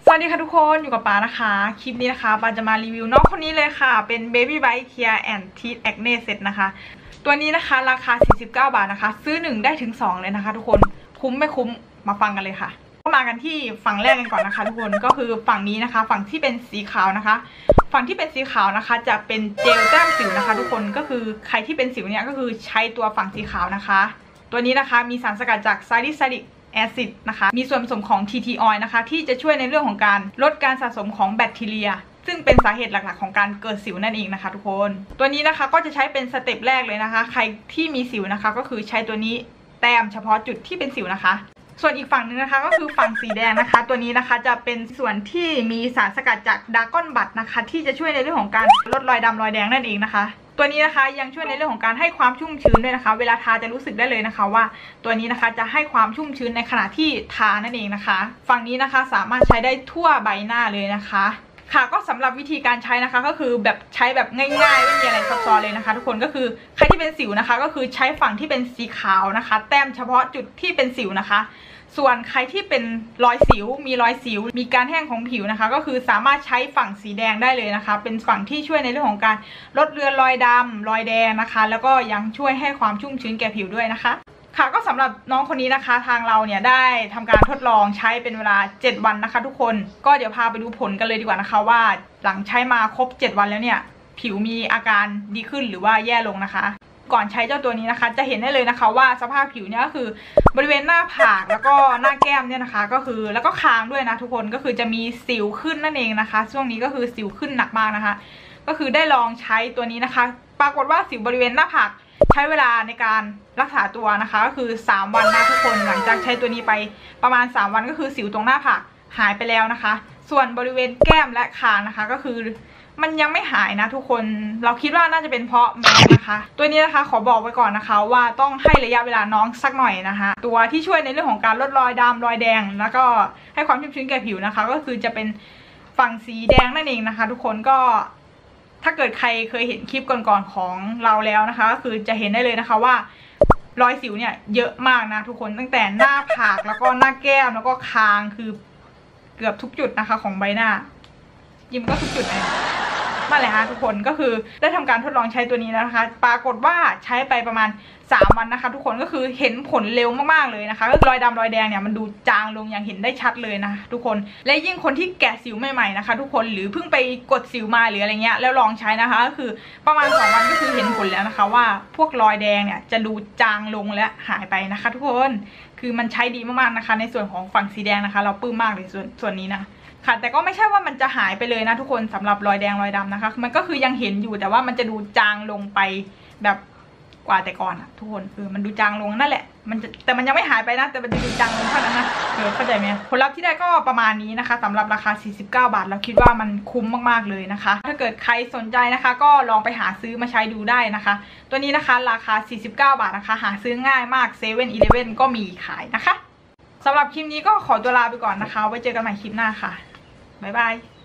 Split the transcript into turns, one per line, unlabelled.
สวัสดีค่ะทุกคนอยู่กับปานะคะคลิปนี้นะคะปาจะมารีวิวน้องคนนี้เลยค่ะเป็น Baby Bite Care and Teeth Acne Set นะคะตัวนี้นะคะราคา49 บาทนะคะซื้อ1ได้ถึง2เลยนะคะทุกคนคุ้มไม่คุ้มมาฟังกันเลยค่ะก็มากันที่ฝั่งแรกกันก่อนนะคะทุกคนก็คือฝั่งนี้นะคะฝั่งที่เป็นสีขาวนะคะฝั่งที่เป็นสีขาวนะคะจะเป็นเจลแต้มสิวนะคะทุกคนก็คือใครที่เป็นสิวเนี่ยก็คือใช้ตัวฝั่งสีขาวนะคะตัวนี้นะคะมีสารสกัดจากซาลิซิลิกแอซิดนะคะมีส่วนผสมของ TT Oil นะคะที่จะช่วยในเรื่องของการลดการสะสมของแบคทีเรียซึ่งเป็นสาเหตุหลักๆของการเกิดสิวนั่นเองนะคะทุกคนตัวนี้นะคะก็จะใช้เป็นสเต็ปแรกเลยนะคะใครที่มีสิวนะคะก็คือใช้ตัวนี้แต้มเฉพาะจุดที่เป็นสิวนะคะส่วนอีกฝั่งนึงนะคะก็คือฝั่งสีแดงนะคะตัวนี้นะคะจะเป็นส่วนที่มีสารสกัดจากดากอนบัตนะคะที่จะช่วยในเรื่องของการลดรอยดำรอยแดงนั่นเองนะคะตัวนี้นะคะยังช่วยในเรื่องของการให้ความชุ่มชื้นด้วยนะคะเวลาทาจะรู้สึกได้เลยนะคะว่าตัวนี้นะคะจะให้ความชุ่มชื้นในขณะที่ทานั่นเองนะคะฝั่งนี้นะคะสามารถใช้ได้ทั่วใบหน้าเลยนะคะค่ะก็สำหรับวิธีการใช้นะคะก็คือแบบใช้แบบง่ายๆไม่มีอะไรซับซ้อนเลยนะคะทุกคนก็คือใครที่เป็นสิวนะคะก็คือใช้ฝั่งที่เป็นสีขาวนะคะแต้มเฉพาะจุดที่เป็นสิวนะคะส่วนใครที่เป็นรอยสิวมีรอยสิวมีการแห้งของผิวนะคะก็คือสามารถใช้ฝั่งสีแดงได้เลยนะคะเป็นฝั่งที่ช่วยในเรื่องของการลดเลือนรอยดำรอยแดงนะคะแล้วก็ยังช่วยให้ความชุ่มชื้นแก่ผิวด้วยนะคะค่ะก็สำหรับน้องคนนี้นะคะทางเราเนี่ยได้ทำการทดลองใช้เป็นเวลา7 วันนะคะทุกคนก็เดี๋ยวพาไปดูผลกันเลยดีกว่านะคะว่าหลังใช้มาครบ7 วันแล้วเนี่ยผิวมีอาการดีขึ้นหรือว่าแย่ลงนะคะก่อนใช้เจ้าตัวนี้นะคะจะเห็นได้เลยนะคะว่าสภาพผิวเนี่ยก็คือบริเวณหน้าผากแล้วก็หน้าแก้มเนี่ยนะคะก็คือแล้วก็คางด้วยนะทุกคนก็คือจะมีสิวขึ้นนั่นเองนะคะช่วงนี้ก็คือสิวขึ้นหนักมากนะคะก็คือได้ลองใช้ตัวนี้นะคะปรากฏว่าสิวบริเวณหน้าผากใช้เวลาในการรักษาตัวนะคะก็คือ3 วันนะทุกคนหลังจากใช้ตัวนี้ไปประมาณ3 วันก็คือสิวตรงหน้าผากหายไปแล้วนะคะส่วนบริเวณแก้มและคางนะคะก็คือมันยังไม่หายนะทุกคนเราคิดว่าน่าจะเป็นเพราะแมสนะคะตัวนี้นะคะขอบอกไว้ก่อนนะคะว่าต้องให้ระยะเวลาน้องสักหน่อยนะคะตัวที่ช่วยในเรื่องของการลดรอยดำรอยแดงแล้วก็ให้ความชุ่มชื้นแก่ผิวนะคะก็คือจะเป็นฝั่งสีแดงนั่นเองนะคะทุกคนก็ถ้าเกิดใครเคยเห็นคลิปก่อนๆของเราแล้วนะคะก็คือจะเห็นได้เลยนะคะว่ารอยสิวเนี่ยเยอะมากนะทุกคนตั้งแต่หน้าผากแล้วก็หน้าแก้มแล้วก็คางคือเกือบทุกจุดนะคะของใบหน้ายิ้มก็ทุกจุดเลยนั่นแหละค่ะทุกคนก็คือได้ทำการทดลองใช้ตัวนี้แล้วนะคะปรากฏว่าใช้ไปประมาณ3 วันนะคะทุกคนก็คือเห็นผลเร็วมากๆเลยนะคะรอยดำรอยแดงเนี่ยมันดูจางลงอย่างเห็นได้ชัดเลยนะทุกคนและยิ่งคนที่แกะสิวใหม่ๆนะคะทุกคนหรือเพิ่งไปกดสิวมาหรืออะไรเงี้ยแล้วลองใช้นะคะก็คือประมาณ2 วันก็คือเห็นผลแล้วนะคะว่าพวกรอยแดงเนี่ยจะดูจางลงและหายไปนะคะทุกคนคือมันใช้ดีมากๆนะคะในส่วนของฝั่งสีแดงนะคะเราปลื้มมากเลยส่วนนี้นะค่ะแต่ก็ไม่ใช่ว่ามันจะหายไปเลยนะทุกคนสำหรับรอยแดงรอยดำนะคะมันก็คือยังเห็นอยู่แต่ว่ามันจะดูจางลงไปแบบกว่าแต่ก่อนอะทุกคนมันดูจางลงนั่นแหละแต่มันยังไม่หายไปนะแต่มันจะดูจางลงเท่านั้นนะเข้าใจไหมผลลัพธ์ที่ได้ก็ประมาณนี้นะคะสำหรับราคา49 บาทเราคิดว่ามันคุ้มมากๆเลยนะคะถ้าเกิดใครสนใจนะคะก็ลองไปหาซื้อมาใช้ดูได้นะคะตัวนี้นะคะราคา49 บาทนะคะหาซื้อง่ายมาก7-Elevenก็มีขายนะคะสำหรับคลิปนี้ก็ขอตัวลาไปก่อนนะคะไว้เจอกันใหม่คลิปหน้าค่ะบ๊ายบาย